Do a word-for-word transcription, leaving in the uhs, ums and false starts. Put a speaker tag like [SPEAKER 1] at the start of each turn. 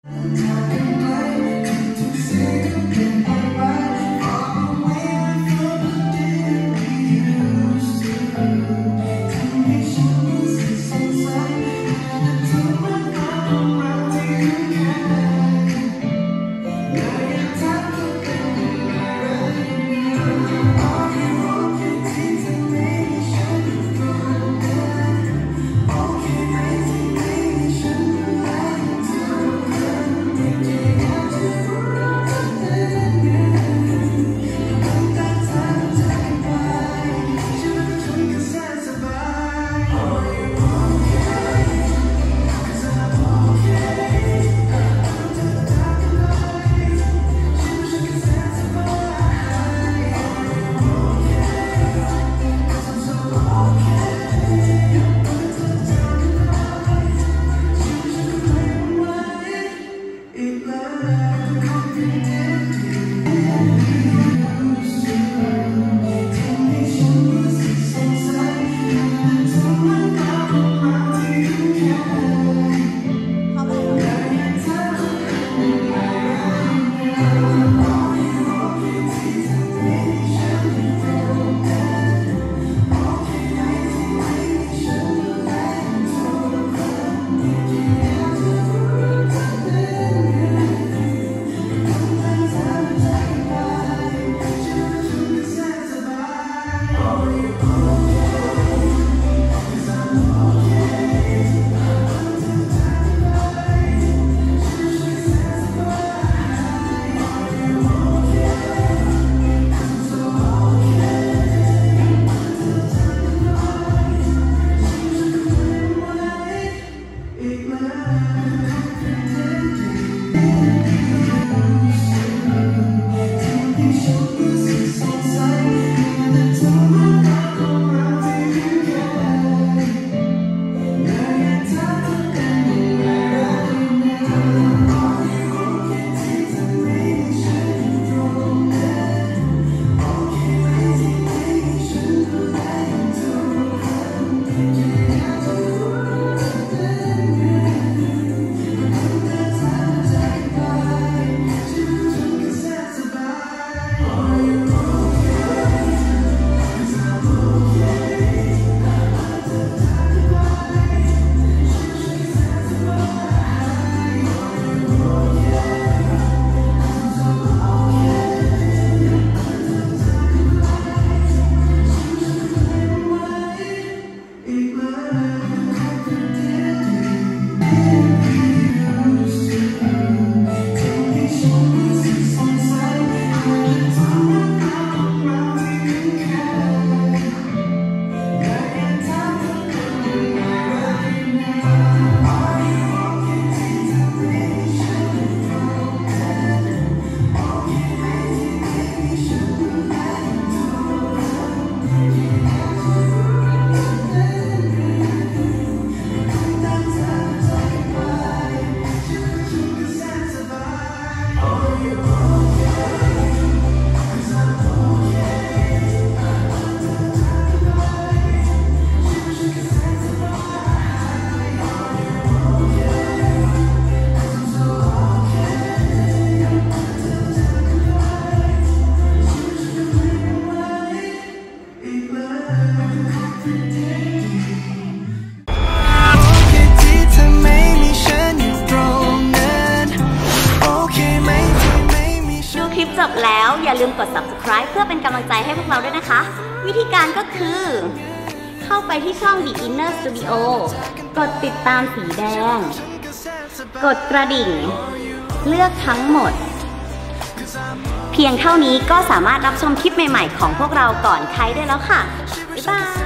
[SPEAKER 1] จบแล้วอย่าลืมกด ซับสไครบ์ เพื่อเป็นกำลังใจให้พวกเราด้วยนะคะ วิธีการก็คือ เข้าไปที่ช่อง The Inner Studio กดติดตามสีแดงกดกระดิ่งเลือกทั้งหมดเพียงเท่านี้ก็สามารถรับชมคลิปใหม่ๆของพวกเราก่อนใครได้แล้วค่ะบ๊ายบาย